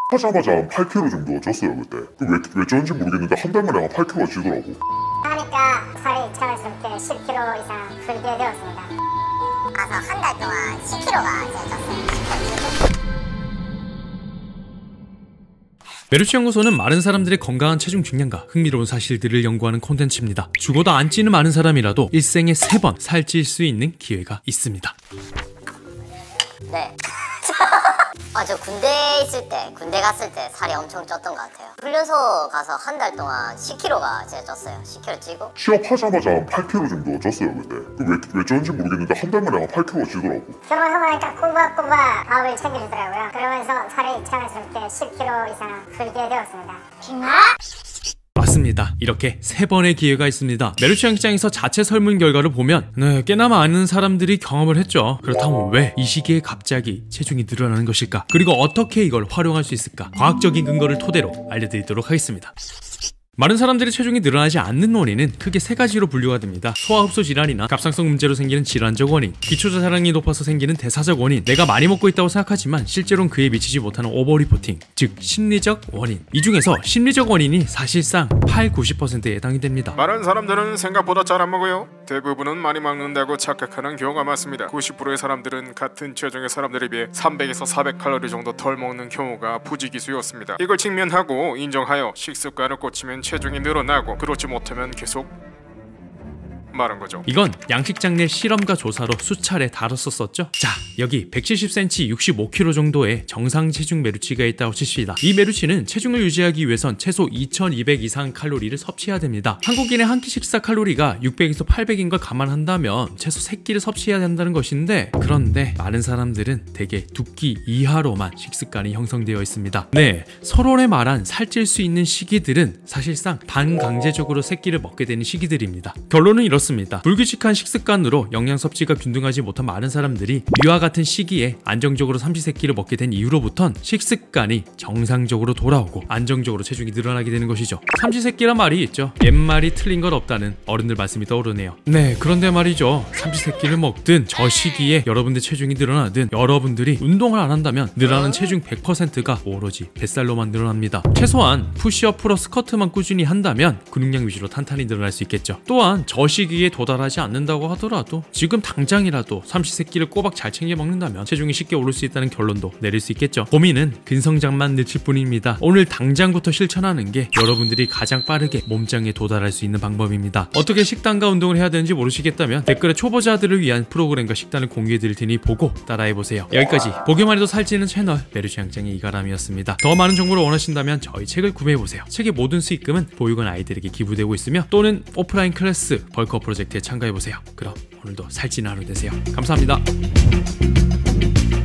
하자마자 8kg 정도 쪘어요 그때. 왜 쪘는지 모르겠는데 한 달 만에 한 8kg가 찌더라고. 하니까 살이 자연스럽게 10kg 이상 불게 되었습니다. 가서 한 달 동안 10kg가 이제 쪘어요. 메르치 연구소는 마른 사람들의 건강한 체중 증량과 흥미로운 사실들을 연구하는 콘텐츠입니다. 죽어도 안 찌는 마른 사람이라도 일생에 3번 살찔 수 있는 기회가 있습니다. 네. 저 군대 갔을 때 살이 엄청 쪘던 것 같아요. 훈련소 가서 한 달 동안 10kg가 제가 쪘어요. 10kg 찌고. 취업하자마자 한 8kg 정도 쪘어요 그때. 왜 쪘는지 모르겠는데 한 달 만에 한 8kg가 찌더라고. 결혼하고 나니까 꼬박꼬박 밥을 챙겨주더라고요. 그러면서 살이 자연스럽게 10kg 이상 불게 되었습니다. 맞습니다. 이렇게 3번의 기회가 있습니다. 메르치 양식장에서 자체 설문 결과를 보면 꽤나 많은 사람들이 경험을 했죠. 그렇다면 왜 이 시기에 갑자기 체중이 늘어나는 것일까? 그리고 어떻게 이걸 활용할 수 있을까? 과학적인 근거를 토대로 알려드리도록 하겠습니다. 마른 사람들의 체중이 늘어나지 않는 원인은 크게 3가지로 분류가 됩니다. 소화흡수 질환이나 갑상선 문제로 생기는 질환적 원인, 기초자살량이 높아서 생기는 대사적 원인, 내가 많이 먹고 있다고 생각하지만 실제로는 그에 미치지 못하는 오버리포팅, 즉 심리적 원인. 이 중에서 심리적 원인이 사실상 80~90%에 해당이 됩니다. 마른 사람들은 생각보다 잘 안 먹어요. 대부분은 많이 먹는다고 착각하는 경우가 많습니다. 90%의 사람들은 같은 체중의 사람들에 비해 300에서 400칼로리 정도 덜 먹는 경우가 부지기수였습니다. 이걸 직면하고 인정하여 식습관을 고치면 체중이 늘어나고, 그렇지 못하면 계속 마른 거죠. 이건 양식장 내 실험과 조사로 수차례 다뤘었죠. 자, 여기 170cm 65kg 정도의 정상 체중 메르치가 있다고 칩시다. 이 메르치는 체중을 유지하기 위해선 최소 2200 이상 칼로리를 섭취해야 됩니다. 한국인의 한 끼 식사 칼로리가 600에서 800인 걸 감안한다면 최소 3끼를 섭취해야 된다는 것인데, 그런데 많은 사람들은 대개 2끼 이하로만 식습관이 형성되어 있습니다. 네, 서론에 말한 살찔 수 있는 시기들은 사실상 반강제적으로 3끼를 먹게 되는 시기들입니다. 결론은 이렇습니다. 불규칙한 식습관으로 영양 섭취가 균등하지 못한 많은 사람들이 위와 같은 시기에 안정적으로 삼시세끼를 먹게 된 이후로부턴 식습관이 정상적으로 돌아오고 안정적으로 체중이 늘어나게 되는 것이죠. 삼시세끼란 말이 있죠. 옛말이 틀린 건 없다는 어른들 말씀이 떠오르네요. 네, 그런데 말이죠. 삼시세끼를 먹든 저 시기에 여러분들 체중이 늘어나든 여러분들이 운동을 안 한다면 늘어나는 체중 100%가 오로지 뱃살로만 늘어납니다. 최소한 푸시업 플러스 스쿼트만 꾸준히 한다면 근육량 위주로 탄탄히 늘어날 수 있겠죠. 또한 저 시기에 도달하지 않는다고 하더라도 지금 당장이라도 삼시세끼를 꼬박 잘 챙겨 먹는다면 체중이 쉽게 오를 수 있다는 결론도 내릴 수 있겠죠. 고민은 근성장만 늦출 뿐입니다. 오늘 당장부터 실천하는 게 여러분들이 가장 빠르게 몸짱에 도달할 수 있는 방법입니다. 어떻게 식단과 운동을 해야 되는지 모르시겠다면 댓글에 초보자들을 위한 프로그램과 식단을 공유해 드릴 테니 보고 따라해보세요. 여기까지 보기만 해도 살찌는 채널 메르치 양장의 이가람이었습니다. 더 많은 정보를 원하신다면 저희 책을 구매해보세요. 책의 모든 수익금은 보육원 아이들에게 기부되고 있으며, 또는 오프라인 클래스 벌크업 프로젝트에 참가해보세요. 그럼 오늘도 살찌는 하루 되세요. 감사합니다.